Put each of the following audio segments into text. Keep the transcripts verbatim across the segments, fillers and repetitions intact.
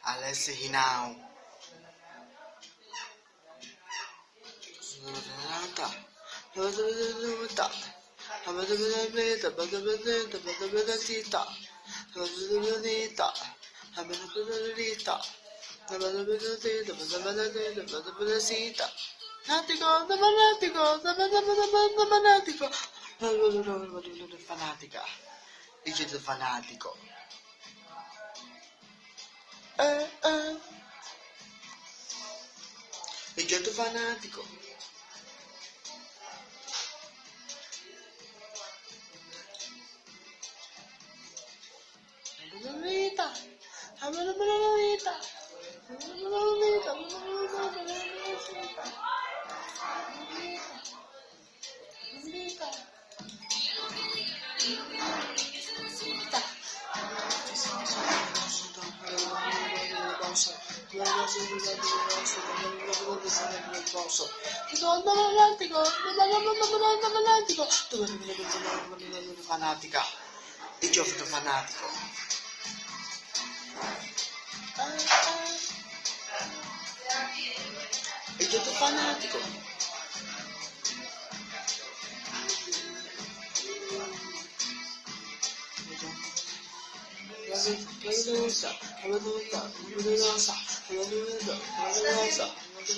Alex Hinao. Fanatica, dice il fanatico. Eh, eh. Il getto fanatico. La vita, la vita, la vita, la vita, fanatica, il gioco fanatico. Il gioco fanatico. Velosa, velosa, velosa, velosa, velosa.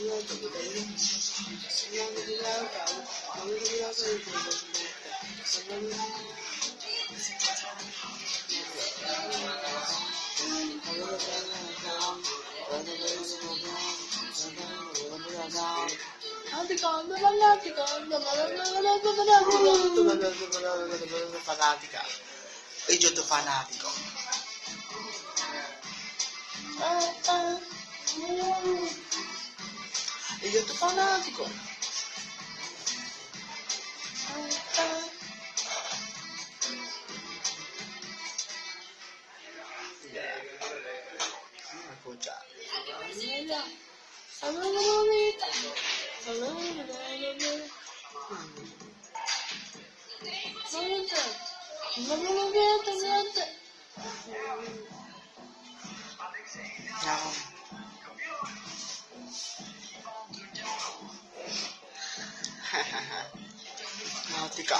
Fanatica, il gioco fanatico. Il gioco fanatico. Nautica.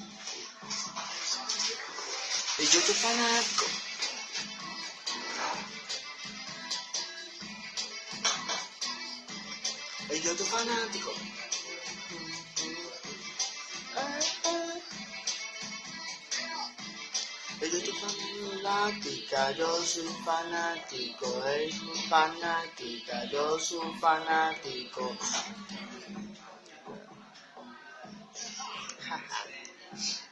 Il gioco fanatico. Il gioco fanatico. Il gioco fanática, yo soy fanático, es fanática, yo soy fanático.